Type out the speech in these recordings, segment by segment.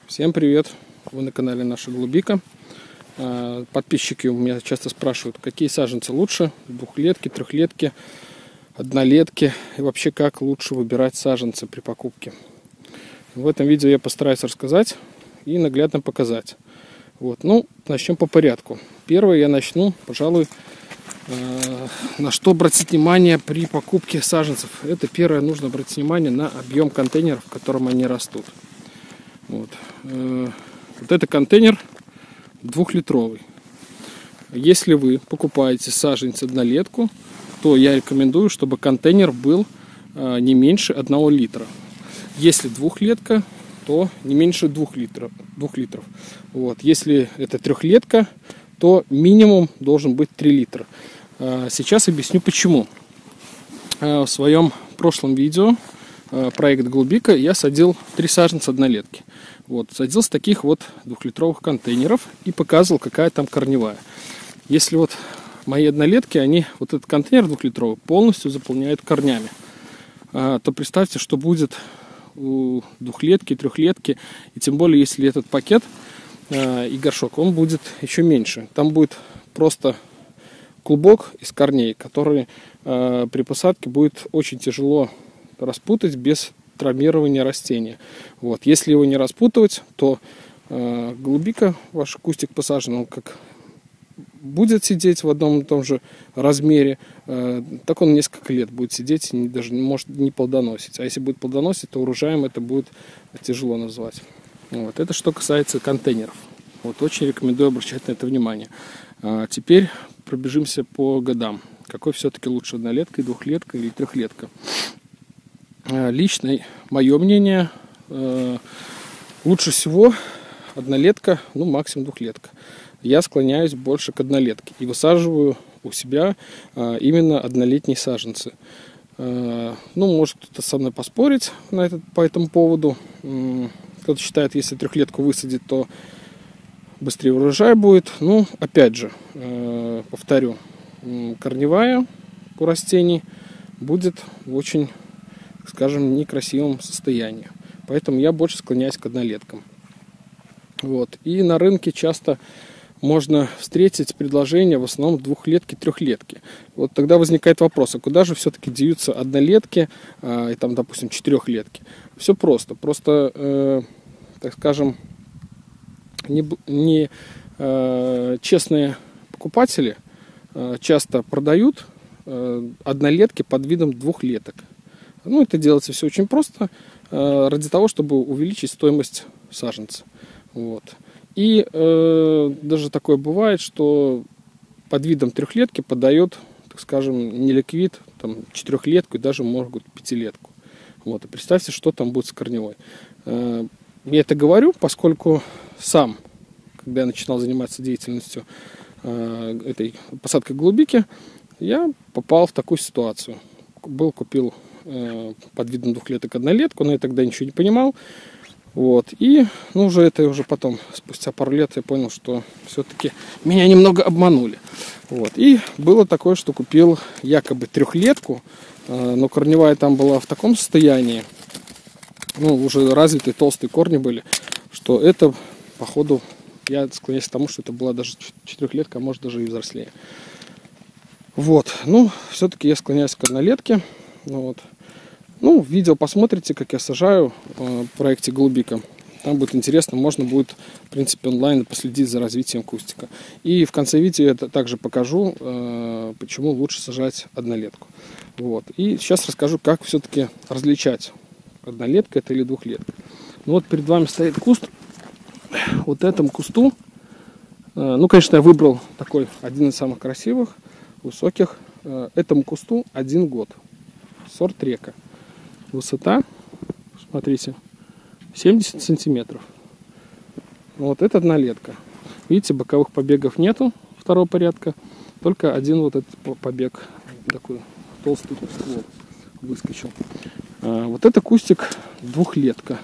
Всем привет! Вы на канале Наша Голубика. Подписчики у меня часто спрашивают, какие саженцы лучше: двухлетки, трехлетки, однолетки, и вообще как лучше выбирать саженцы при покупке. В этом видео я постараюсь рассказать и наглядно показать. Начнем по порядку. Первое я начну, пожалуй, на что обратить внимание при покупке саженцев. Это первое, нужно обратить внимание на объем контейнеров, в котором они растут. Вот это контейнер 2-литровый. Если вы покупаете саженец однолетку, то я рекомендую, чтобы контейнер был не меньше 1 литра. Если двухлетка, то не меньше 2 литров. Если это трехлетка, то минимум должен быть 3 литра. Сейчас объясню почему. В своем прошлом видео проект Голубика я садил 3 саженца однолетки. Садил с таких 2-литровых контейнеров и показывал, какая там корневая. Если мои однолетки, они этот контейнер 2-литровый полностью заполняют корнями, то представьте, что будет у двухлетки, трехлетки, и тем более, если этот пакет и горшок, он будет еще меньше. Там будет просто клубок из корней, который при посадке будет очень тяжело распутать без травмирования растения. Если его не распутывать, то голубика, ваш кустик посажен, он как будет сидеть в одном и том же размере, так он несколько лет будет сидеть и даже может не плодоносить. А если будет плодоносить, то урожаем это будет тяжело назвать. Это что касается контейнеров. Очень рекомендую обращать на это внимание. Теперь пробежимся по годам. Какой все-таки лучше: однолетка, двухлетка или трехлетка? Лично мое мнение, лучше всего однолетка, максимум двухлетка. Я склоняюсь больше к однолетке и высаживаю у себя именно однолетние саженцы. Может кто-то со мной поспорить по этому поводу. Кто-то считает, если трехлетку высадить, то быстрее урожай будет. Опять же, повторю, корневая у растений будет в очень, скажем, некрасивом состоянии. Поэтому я больше склоняюсь к однолеткам. И на рынке часто можно встретить предложения в основном двухлетки, трехлетки. Тогда возникает вопрос, а куда же все-таки деются однолетки и там, допустим, четырехлетки? Все просто. Просто, так скажем, не честные покупатели часто продают однолетки под видом двухлеток. Это делается все очень просто, ради того, чтобы увеличить стоимость саженца. И даже такое бывает, что под видом трехлетки подает, так скажем, не ликвид, четырехлетку и даже, может быть, пятилетку. И представьте, что там будет с корневой. Я это говорю, поскольку сам, когда я начинал заниматься деятельностью этой посадкой голубики, я попал в такую ситуацию. Купил под видом двухлеток однолетку, но я тогда ничего не понимал. И уже потом, спустя пару лет, я понял, что все-таки меня немного обманули. И было такое, что купил якобы трехлетку, но корневая там была в таком состоянии, уже развитые толстые корни были, что это, походу, я склоняюсь к тому, что это была даже четырехлетка, а может даже и взрослее. Все-таки я склоняюсь к однолетке. В видео посмотрите, как я сажаю в проекте Голубика. Там будет интересно, можно будет, в принципе, онлайн последить за развитием кустика. И в конце видео я также покажу, почему лучше сажать однолетку. И сейчас расскажу, как все-таки различать, однолетка это или двухлетка. Перед вами стоит куст. Этому кусту, конечно, я выбрал такой один из самых красивых, высоких. Этому кусту 1 год. Сорт Река. Высота, смотрите, 70 сантиметров. Это однолетка. Видите, боковых побегов нету второго порядка, только один этот побег, такой толстый ствол выскочил. Это кустик двухлетка.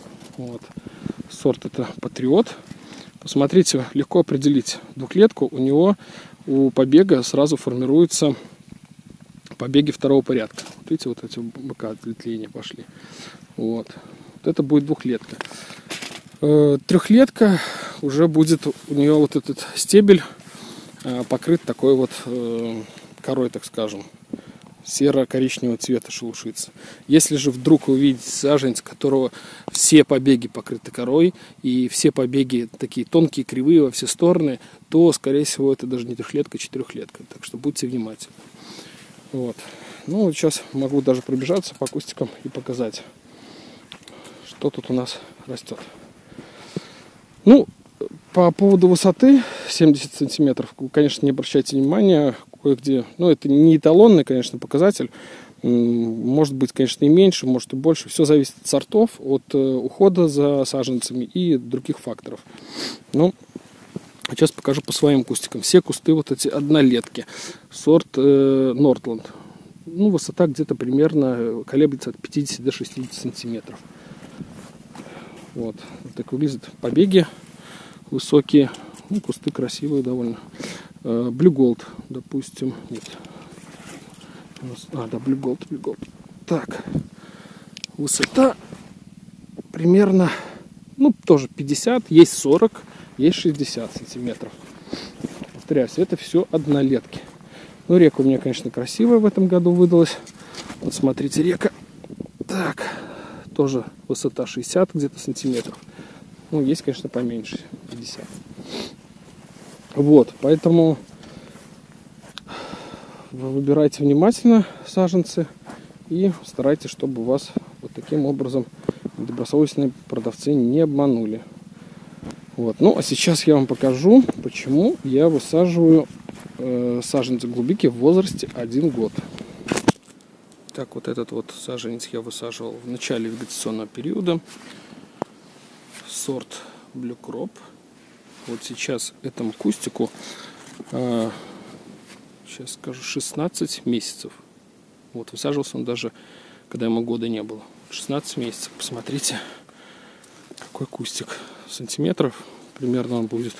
Сорт это Патриот. Посмотрите, легко определить двухлетку. У побега сразу формируются побеги второго порядка. Видите, эти бока ответвления пошли. Это будет двухлетка. Трехлетка уже будет у нее вот этот стебель покрыт такой вот корой, так скажем, серо-коричневого цвета шелушится. Если же вдруг вы увидите саженец, которого все побеги покрыты корой и все побеги такие тонкие, кривые во все стороны, то, скорее всего, это даже не трехлетка, а четырехлетка. Так что будьте внимательны. Вот. Ну, вот сейчас могу даже пробежаться по кустикам и показать, что тут у нас растет. Ну, по поводу высоты 70 сантиметров, вы, конечно, не обращайте внимания, кое-где, ну, это не эталонный, конечно, показатель, может быть, конечно, и меньше, может и больше, все зависит от сортов, от ухода за саженцами и других факторов. Ну, сейчас покажу по своим кустикам. Все кусты вот эти однолетки, сорт Нортланд. Ну, высота где-то примерно колеблется от 50 до 60 сантиметров. Вот так выглядят побеги высокие, ну, кусты красивые довольно. Blue Gold, допустим, нет. Да, Blue Gold. Так, высота примерно, ну, тоже 50, есть 40, есть 60 сантиметров. Повторяюсь, это все однолетки. Ну, река у меня, конечно, красивая в этом году выдалась. Вот смотрите, река. Так, тоже высота 60 где-то сантиметров. Ну, есть, конечно, поменьше, 50. Вот, поэтому вы выбирайте внимательно саженцы и старайтесь, чтобы у вас вот таким образом добросовестные продавцы не обманули. Вот. Ну, а сейчас я вам покажу, почему я высаживаю саженцы голубики в возрасте 1 год. Так, вот этот вот саженец я высаживал в начале вегетационного периода. Сорт Blue Crop. Вот сейчас этому кустику, сейчас скажу, 16 месяцев. Вот, высаживался он даже, когда ему года не было. 16 месяцев. Посмотрите, какой кустик. Сантиметров примерно он будет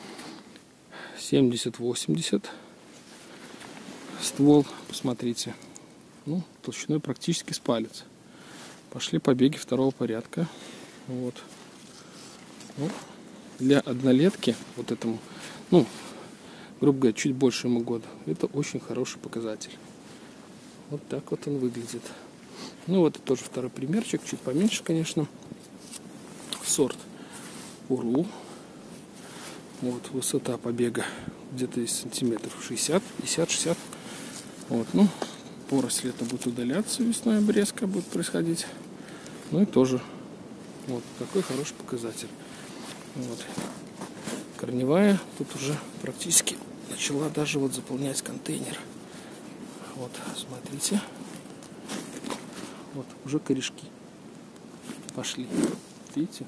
70-80. Ствол, посмотрите, ну, толщиной практически с палец. Пошли побеги второго порядка. Вот. Ну, для однолетки, вот этому, ну, грубо говоря, чуть больше ему года, это очень хороший показатель. Вот так вот он выглядит. Ну, вот это тоже второй примерчик, чуть поменьше, конечно. Сорт Уру. Вот высота побега где-то из сантиметров 60, 50-60. Вот, ну, поросль это будет удаляться весной, обрезка будет происходить. Ну и тоже вот такой хороший показатель. Вот. Корневая тут уже практически начала даже вот заполнять контейнер. Вот, смотрите. Вот, уже корешки пошли. Видите?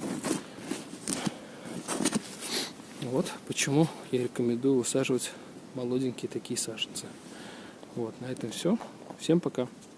Вот почему я рекомендую высаживать молоденькие такие саженцы. Вот, на этом все. Всем пока.